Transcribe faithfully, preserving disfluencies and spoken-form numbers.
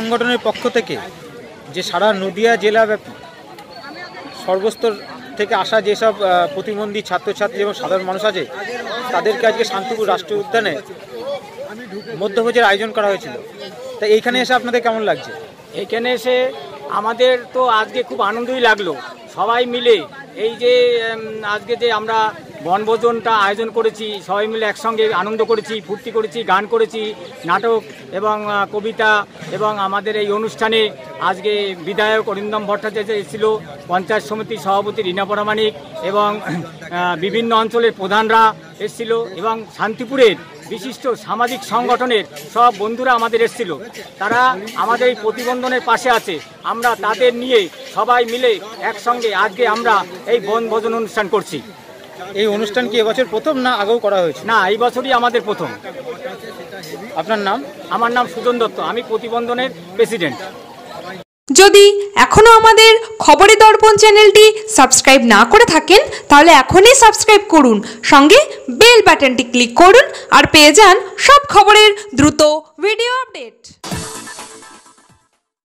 সংগঠনের পক্ষ থেকে যে সারা নদিয়া জেলাব্যাপী সর্বস্তর থেকে আসা যেসব প্রতিবন্ধী ছাত্রছাত্রী এবং সাধারণ মানুষ আছে তাদেরকে আজকে শান্তিপুর রাষ্ট্রীয় উদ্যানে মধ্যভোজের আয়োজন করা হয়েছিল, তা এইখানে এসে আপনাদের কেমন লাগছে? এইখানে এসে আমাদের তো আজকে খুব আনন্দই লাগলো। সবাই মিলে এই যে আজকে যে আমরা বনভোজনটা আয়োজন করেছি, সবাই মিলে একসঙ্গে আনন্দ করেছি, ফুর্তি করেছি, গান করেছি, নাটক এবং কবিতা, এবং আমাদের এই অনুষ্ঠানে আজকে বিধায়ক অরিন্দম ভট্টাচার্য এসেছিল, পঞ্চায়েত সমিতির সভাপতি রীনা পরামানিক এবং বিভিন্ন অঞ্চলের প্রধানরা এসেছিল, এবং শান্তিপুরের বিশিষ্ট সামাজিক সংগঠনের সব বন্ধুরা আমাদের এসেছিল। তারা আমাদের এই প্রতিবন্ধনের পাশে আছে। আমরা তাদের নিয়ে সবাই মিলে একসঙ্গে আজকে আমরা এই বনভোজন অনুষ্ঠান করছি। এই অনুষ্ঠান কি এবছর প্রথম না আগেও করা হয়েছে? না, এই বছরই আমাদের প্রথম। আপনার নাম? আমার নাম সুজন দত্ত, আমি প্রতিবন্ধনের প্রেসিডেন্ট। যদি এখনো আমাদের খবরের দর্পণ চ্যানেলটি সাবস্ক্রাইব না করে থাকেন তাহলে এখনই সাবস্ক্রাইব করুন, সঙ্গে বেল বাটনটি ক্লিক করুন আর পেয়ে যান সব খবরের দ্রুত ভিডিও আপডেট।